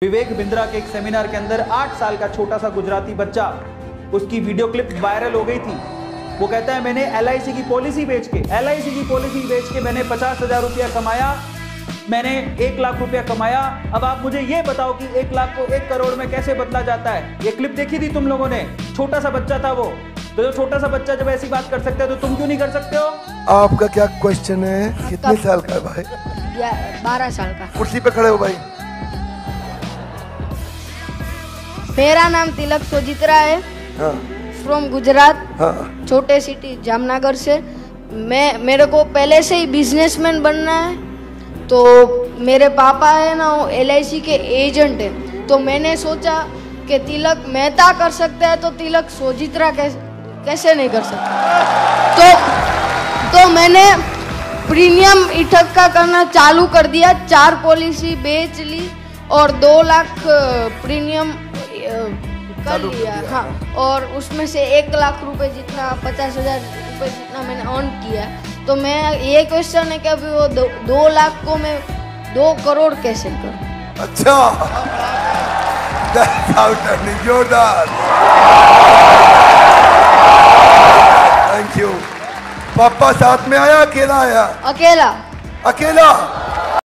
विवेक बिंद्रा के एक सेमिनार के अंदर 8 साल का छोटा सा गुजराती बच्चा, उसकी वीडियो क्लिप वायरल हो गई थी। वो कहता है मैंने LIC की पॉलिसी बेच के मैंने 50,000 रुपया कमाया, मैंने 1 लाख रुपया कमाया। अब आप मुझे ये बताओ कि 1 लाख को 1 करोड़ में कैसे बदला जाता है। ये क्लिप देखी थी तुम लोगों ने? छोटा सा बच्चा था वो। तो जो छोटा सा बच्चा जब ऐसी बात कर सकता है तो तुम क्यों नहीं कर सकते हो? आपका क्या क्वेश्चन है? कितने साल का है भाई? 12 साल का। कुर्सी पे खड़े हो भाई। मेरा नाम तिलक सोजित्रा है। हाँ। फ्रॉम गुजरात। हाँ। छोटे सिटी जामनगर से। मेरे को पहले से ही बिजनेसमैन बनना है। तो मेरे पापा है ना, वो LIC के एजेंट है। तो मैंने सोचा कि तिलक मेहता कर सकता है तो तिलक सोजित्रा कैसे नहीं कर सकता। तो मैंने प्रीमियम इकट्ठा करना चालू कर दिया। 4 पॉलिसी बेच ली और 2 लाख प्रीमियम कर लिया। हाँ, और उसमें से 1 लाख रुपए जितना 50,000 रुपए जितना मैंने अर्न किया। तो मैं ये क्वेश्चन है कि अभी वो 2 लाख को मैं 2 करोड़ कैसे करूं? अच्छा, जोरदार। Thank you. पापा साथ में आया, अकेला आया? अकेला। अकेला।